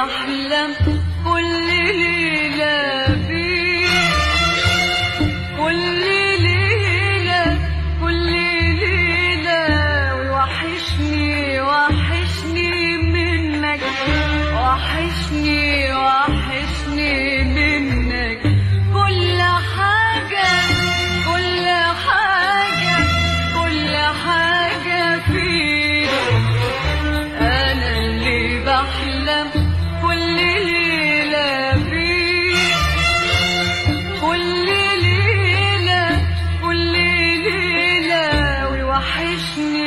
بحلم كل ليلة بيك، كل ليلة كل ليلة، ويوحشني وحشني منك، وحشني وحشني منك. كل حاجة كل حاجة كل حاجة فيك أنا اللي بحلم كل ليلة بيك، كل ليلة كل ليلة، ويوحشني